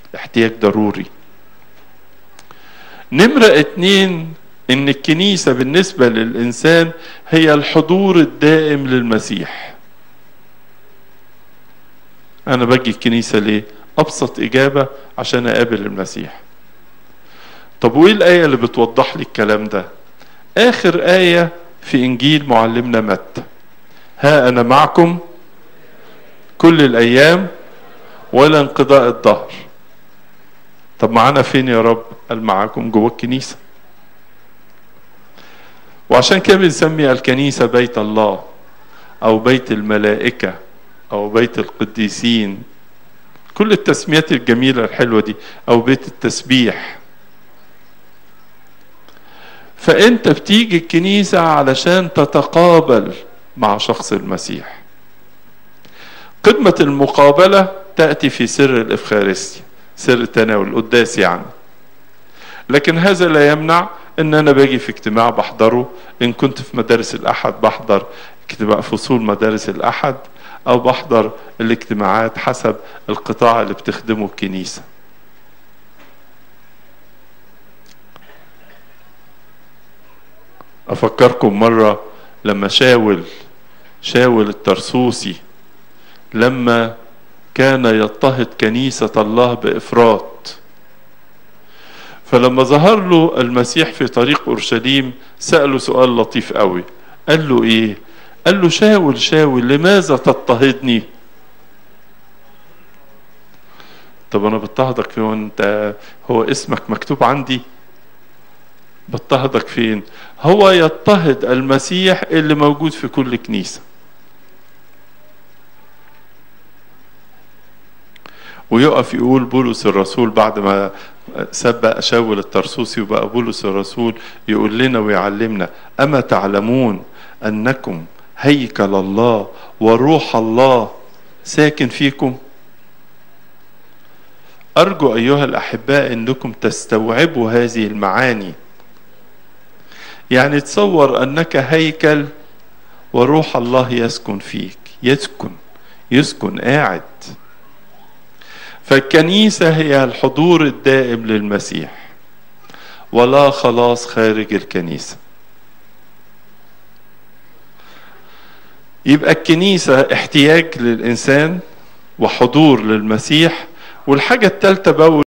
احتياج ضروري. نمرة 2، ان الكنيسة بالنسبة للإنسان هي الحضور الدائم للمسيح. انا باجي الكنيسة ليه؟ ابسط اجابة عشان اقابل المسيح. طب وايه الآية اللي بتوضح لي الكلام ده؟ اخر آية في انجيل معلمنا متى، ها انا معكم كل الايام ولا انقضاء الدهر. طب معانا فين يا رب؟ قال معاكم جوه الكنيسة. وعشان كده بنسمي الكنيسة بيت الله او بيت الملائكة او بيت القديسين، كل التسميات الجميلة الحلوة دي، او بيت التسبيح. فانت بتيجي الكنيسة علشان تتقابل مع شخص المسيح. قمة المقابلة تأتي في سر الإفخارستيا، سر التناول القداس يعني. لكن هذا لا يمنع ان انا باجي في اجتماع بحضره، ان كنت في مدارس الأحد بحضر اجتماع فصول مدارس الأحد، او بحضر الاجتماعات حسب القطاع اللي بتخدمه الكنيسة. افكركم مرة لما شاول الترسوسي لما كان يضطهد كنيسة الله بإفراط، فلما ظهر له المسيح في طريق أورشليم سأله سؤال لطيف قوي. قال له ايه؟ قال له شاول شاول لماذا تضطهدني؟ طب انا بضطهدك فين وانت هو اسمك مكتوب عندي؟ بضطهدك فين؟ هو يضطهد المسيح اللي موجود في كل كنيسة. ويقف يقول بولس الرسول بعد ما سبق شاول الترسوسي وبقى بولس الرسول، يقول لنا ويعلمنا: أما تعلمون أنكم هيكل الله وروح الله ساكن فيكم؟ أرجو أيها الأحباء أنكم تستوعبوا هذه المعاني. يعني تصور أنك هيكل وروح الله يسكن فيك، يسكن قاعد. فالكنيسة هي الحضور الدائم للمسيح، ولا خلاص خارج الكنيسة. يبقى الكنيسة احتياج للإنسان وحضور للمسيح. والحاجة الثالثة بقى